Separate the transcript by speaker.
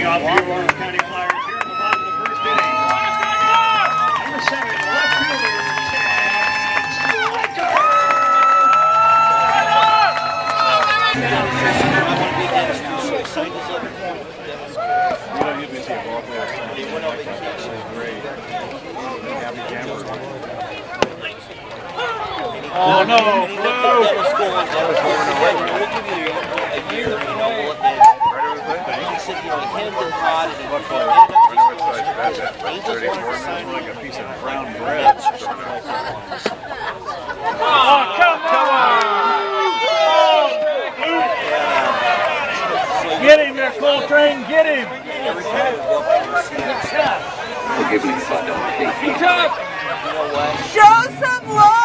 Speaker 1: job for your Orange County Flyers here in the bottom of the first inning. Number 7, left fielder, Stryker!
Speaker 2: You don't usually see a ball player great.
Speaker 1: Oh no, Blue!
Speaker 3: We'll give you a year, you know, and he said, you know, him and Todd and
Speaker 2: That's it. 34 like a piece of brown bread.
Speaker 1: Oh, come on! Get him there, Coltrane, get him!
Speaker 4: Forgive me if I don't take
Speaker 3: you know what?
Speaker 5: Show some love!